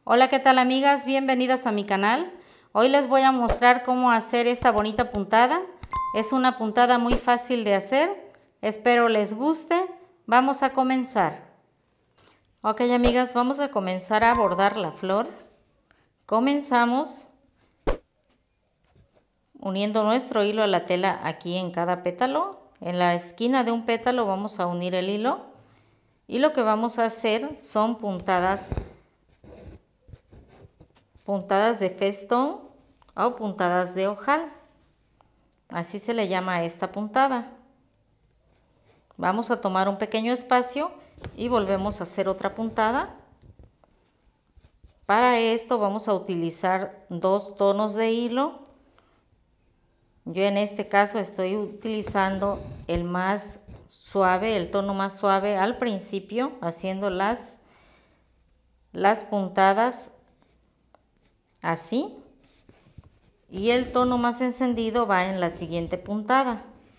Hola, ¿qué tal amigas? Bienvenidas a mi canal. Hoy les voy a mostrar cómo hacer esta bonita puntada. Es una puntada muy fácil de hacer. Espero les guste. Vamos a comenzar. Ok, amigas, vamos a comenzar a bordar la flor. Comenzamos uniendo nuestro hilo a la tela aquí en cada pétalo. En la esquina de un pétalo vamos a unir el hilo. Y lo que vamos a hacer son puntadas de festón o puntadas de ojal. Así se le llama a esta puntada. Vamos a tomar un pequeño espacio y volvemos a hacer otra puntada. Para esto vamos a utilizar dos tonos de hilo. Yo en este caso estoy utilizando el más suave, el tono más suave al principio, haciendo las puntadas así, y el tono más encendido va en la siguiente puntada.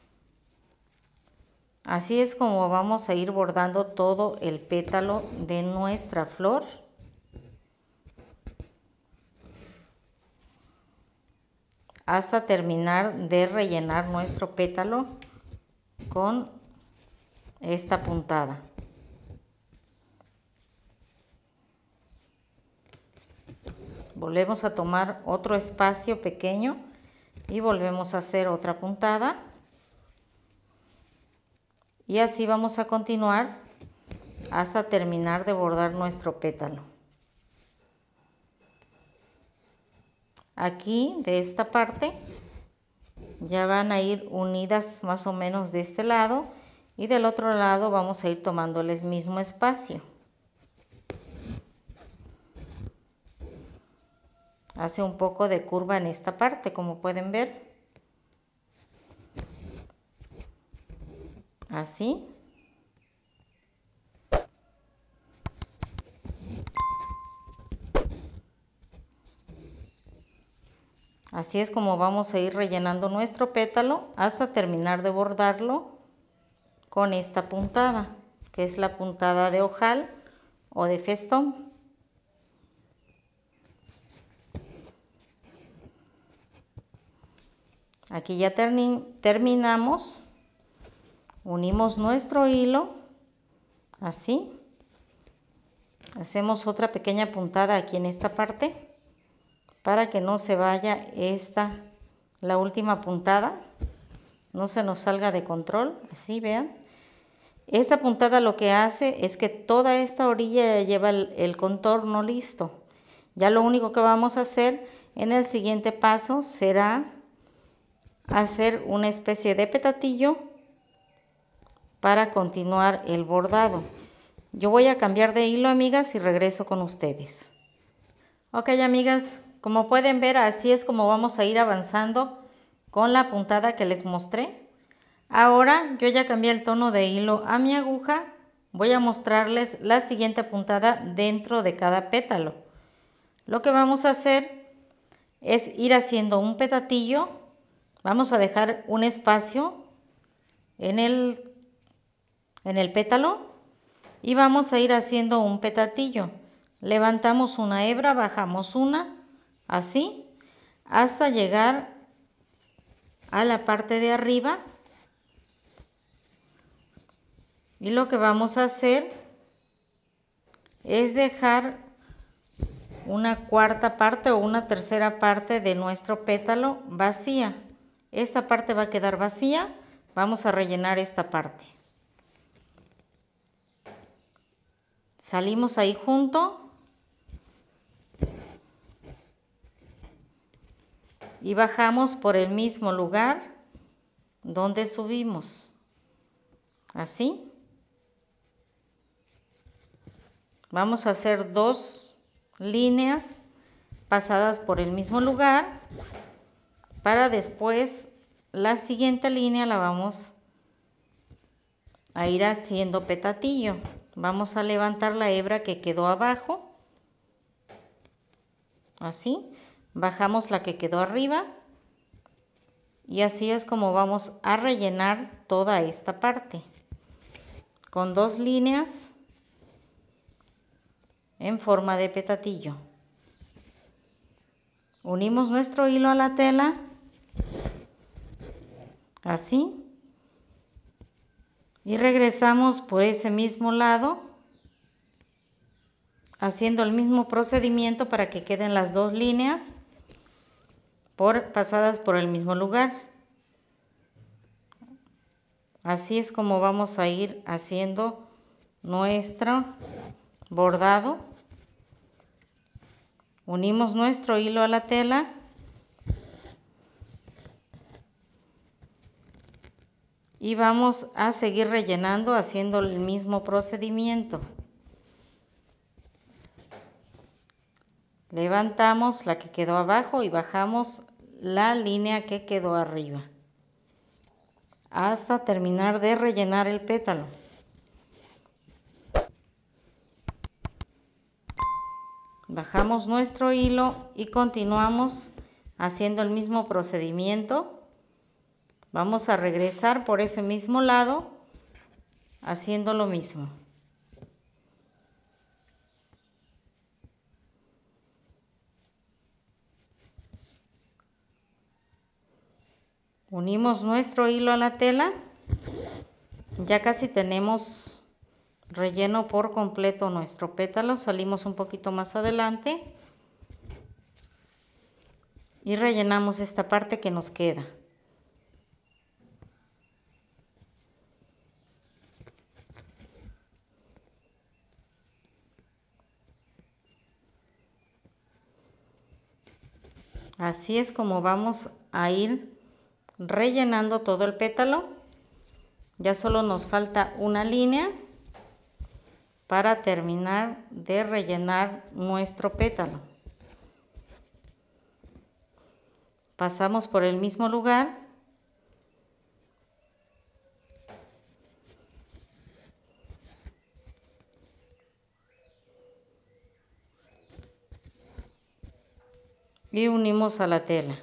Así es como vamos a ir bordando todo el pétalo de nuestra flor. Hasta terminar de rellenar nuestro pétalo con esta puntada. Volvemos a tomar otro espacio pequeño y volvemos a hacer otra puntada. Y así vamos a continuar hasta terminar de bordar nuestro pétalo. Aquí de esta parte ya van a ir unidas más o menos de este lado, y del otro lado vamos a ir tomando el mismo espacio. Hace un poco de curva en esta parte, como pueden ver. Así. Así es como vamos a ir rellenando nuestro pétalo hasta terminar de bordarlo con esta puntada, que es la puntada de ojal o de festón. Aquí ya terminamos. Unimos nuestro hilo así. Hacemos otra pequeña puntada aquí en esta parte para que no se vaya la última puntada, no se nos salga de control. Así, vean. Esta puntada lo que hace es que toda esta orilla ya lleva el contorno listo. Ya lo único que vamos a hacer en el siguiente paso será hacer una especie de petatillo para continuar el bordado. Yo voy a cambiar de hilo, amigas, y regreso con ustedes. Ok, amigas, como pueden ver, así es como vamos a ir avanzando con la puntada que les mostré. Ahora yo ya cambié el tono de hilo a mi aguja. Voy a mostrarles la siguiente puntada dentro de cada pétalo. Lo que vamos a hacer es ir haciendo un petatillo. Vamos a dejar un espacio en el pétalo y vamos a ir haciendo un petatillo. Levantamos una hebra, bajamos una, así, hasta llegar a la parte de arriba. Y lo que vamos a hacer es dejar una cuarta parte o una tercera parte de nuestro pétalo vacía. Esta parte va a quedar vacía. Vamos a rellenar esta parte. Salimos ahí junto y bajamos por el mismo lugar donde subimos. Así. Vamos a hacer dos líneas pasadas por el mismo lugar, para después la siguiente línea la vamos a ir haciendo petatillo. Vamos a levantar la hebra que quedó abajo, así, bajamos la que quedó arriba, y así es como vamos a rellenar toda esta parte con dos líneas en forma de petatillo. Unimos nuestro hilo a la tela, así, y regresamos por ese mismo lado, haciendo el mismo procedimiento para que queden las dos líneas pasadas por el mismo lugar. Así es como vamos a ir haciendo nuestro bordado. Unimos nuestro hilo a la tela y vamos a seguir rellenando haciendo el mismo procedimiento. Levantamos la que quedó abajo y bajamos la línea que quedó arriba hasta terminar de rellenar el pétalo. Bajamos nuestro hilo y continuamos haciendo el mismo procedimiento. Vamos a regresar por ese mismo lado haciendo lo mismo. Unimos nuestro hilo a la tela. Ya casi tenemos relleno por completo nuestro pétalo. Salimos un poquito más adelante y rellenamos esta parte que nos queda. Así es como vamos a ir rellenando todo el pétalo. Ya solo nos falta una línea para terminar de rellenar nuestro pétalo. Pasamos por el mismo lugar. Y unimos a la tela.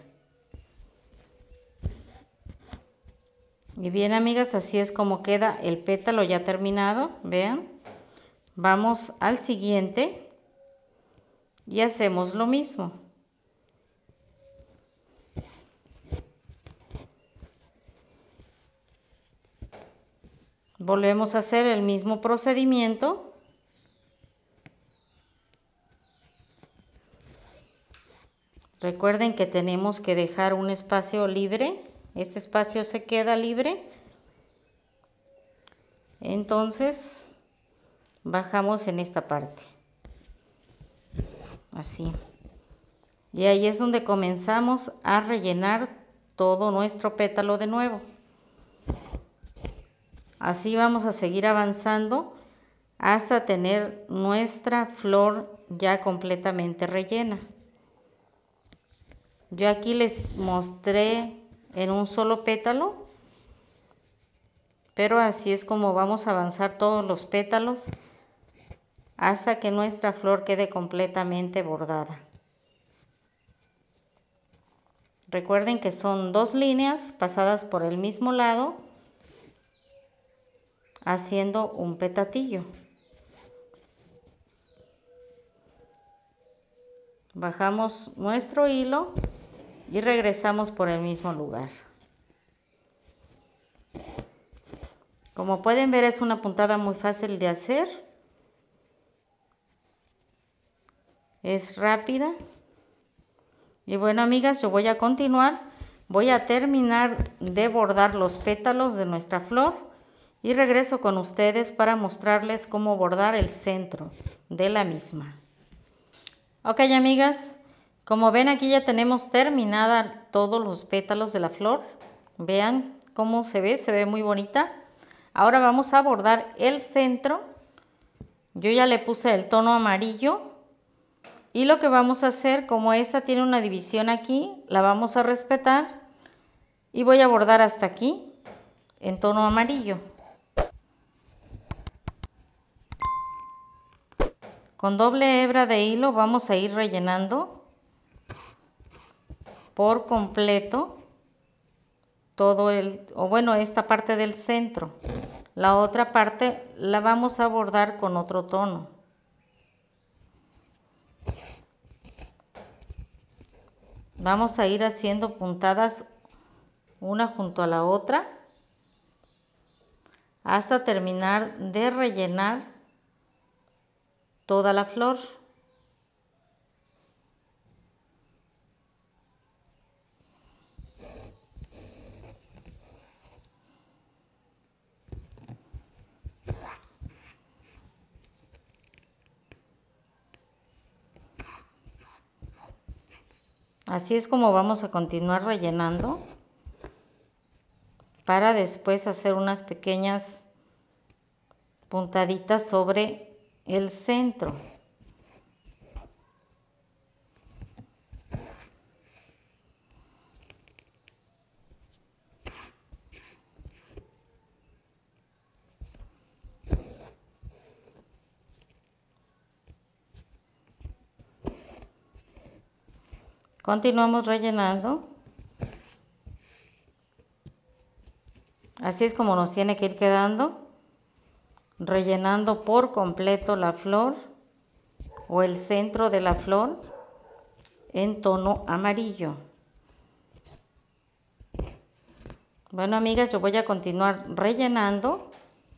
Y bien, amigas, así es como queda el pétalo ya terminado. Vean, vamos al siguiente y hacemos lo mismo. Volvemos a hacer el mismo procedimiento. Recuerden que tenemos que dejar un espacio libre. Este espacio se queda libre. Entonces, bajamos en esta parte. Así. Y ahí es donde comenzamos a rellenar todo nuestro pétalo de nuevo. Así vamos a seguir avanzando hasta tener nuestra flor ya completamente rellena. Yo aquí les mostré en un solo pétalo, pero así es como vamos a avanzar todos los pétalos hasta que nuestra flor quede completamente bordada. Recuerden que son dos líneas pasadas por el mismo lado, haciendo un petatillo. Bajamos nuestro hilo y regresamos por el mismo lugar. Como pueden ver, es una puntada muy fácil de hacer. Es rápida. Y bueno, amigas, yo voy a continuar. Voy a terminar de bordar los pétalos de nuestra flor y regreso con ustedes para mostrarles cómo bordar el centro de la misma. Ok, amigas, como ven, aquí ya tenemos terminada todos los pétalos de la flor. Vean cómo se ve muy bonita. Ahora vamos a bordar el centro. Yo ya le puse el tono amarillo. Y lo que vamos a hacer, como esta tiene una división aquí, la vamos a respetar. Y voy a bordar hasta aquí en tono amarillo. Con doble hebra de hilo vamos a ir rellenando por completo todo esta parte del centro. La otra parte la vamos a bordar con otro tono. Vamos a ir haciendo puntadas una junto a la otra hasta terminar de rellenar toda la flor. Así es como vamos a continuar rellenando para después hacer unas pequeñas puntaditas sobre el centro. Continuamos rellenando. Así es como nos tiene que ir quedando, rellenando por completo la flor o el centro de la flor en tono amarillo. Bueno, amigas, yo voy a continuar rellenando.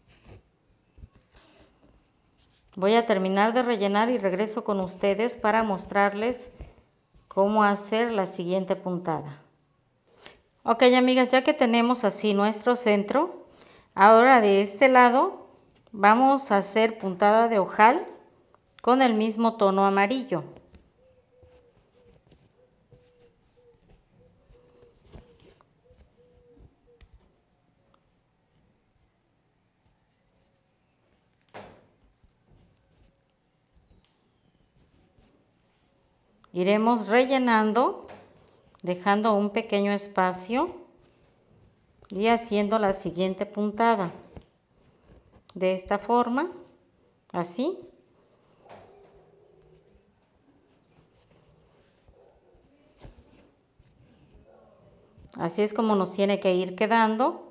Voy a terminar de rellenar y regreso con ustedes para mostrarles cómo hacer la siguiente puntada. Ok, amigas, ya que tenemos así nuestro centro, ahora de este lado vamos a hacer puntada de ojal con el mismo tono amarillo. Iremos rellenando, dejando un pequeño espacio y haciendo la siguiente puntada. De esta forma, así. Así es como nos tiene que ir quedando.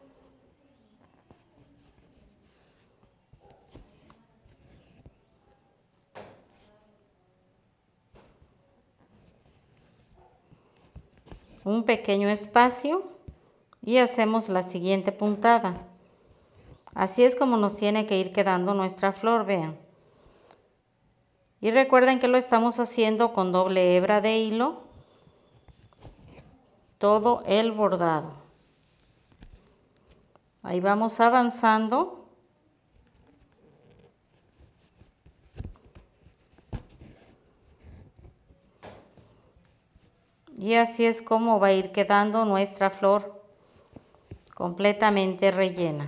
Un pequeño espacio y hacemos la siguiente puntada. Así es como nos tiene que ir quedando nuestra flor, vean. Y recuerden que lo estamos haciendo con doble hebra de hilo, todo el bordado. Ahí vamos avanzando. Y así es como va a ir quedando nuestra flor completamente rellena.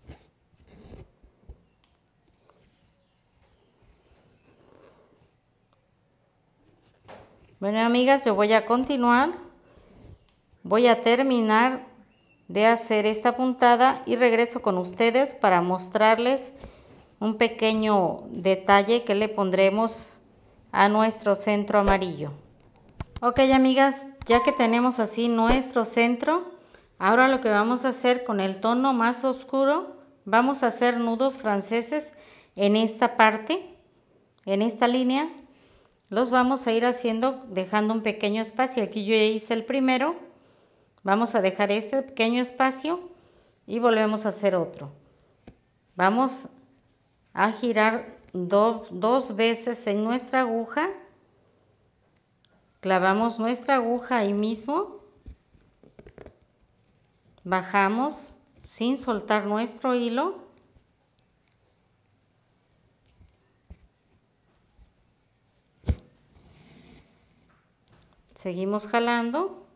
Bueno, amigas, yo voy a continuar. Voy a terminar de hacer esta puntada y regreso con ustedes para mostrarles un pequeño detalle que le pondremos a nuestro centro amarillo. Ok, amigas, ya que tenemos así nuestro centro, ahora lo que vamos a hacer con el tono más oscuro, vamos a hacer nudos franceses en esta parte, en esta línea. Los vamos a ir haciendo dejando un pequeño espacio. Aquí yo ya hice el primero. Vamos a dejar este pequeño espacio y volvemos a hacer otro. Vamos a girar dos veces en nuestra aguja. Clavamos nuestra aguja ahí mismo, bajamos sin soltar nuestro hilo, seguimos jalando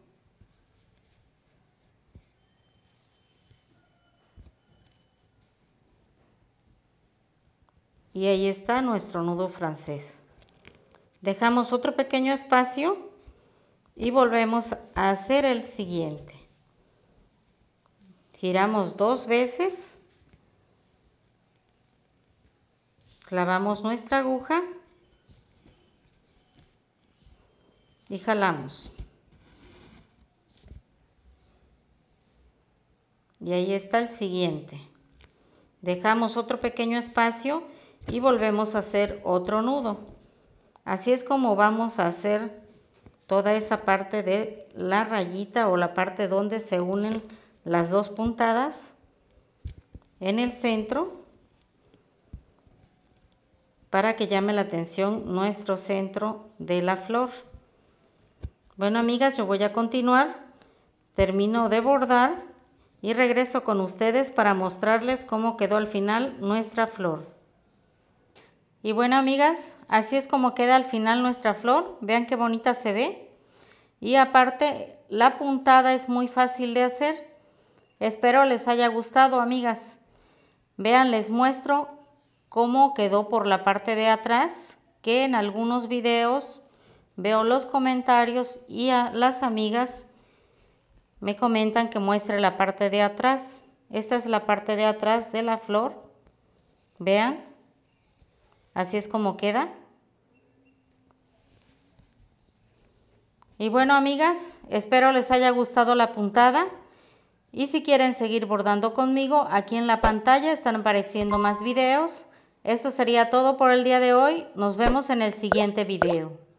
y ahí está nuestro nudo francés. Dejamos otro pequeño espacio y volvemos a hacer el siguiente. Giramos dos veces, clavamos nuestra aguja y jalamos. Y ahí está el siguiente. Dejamos otro pequeño espacio y volvemos a hacer otro nudo. Así es como vamos a hacer toda esa parte de la rayita o la parte donde se unen las dos puntadas en el centro, para que llame la atención nuestro centro de la flor. Bueno, amigas, yo voy a continuar, termino de bordar y regreso con ustedes para mostrarles cómo quedó al final nuestra flor. Y bueno, amigas, así es como queda al final nuestra flor. Vean qué bonita se ve. Y aparte, la puntada es muy fácil de hacer. Espero les haya gustado, amigas. Vean, les muestro cómo quedó por la parte de atrás, que en algunos videos veo los comentarios y a las amigas me comentan que muestre la parte de atrás. Esta es la parte de atrás de la flor. Vean, así es como queda. Y bueno, amigas, espero les haya gustado la puntada. Y si quieren seguir bordando conmigo, aquí en la pantalla están apareciendo más videos. Esto sería todo por el día de hoy. Nos vemos en el siguiente video.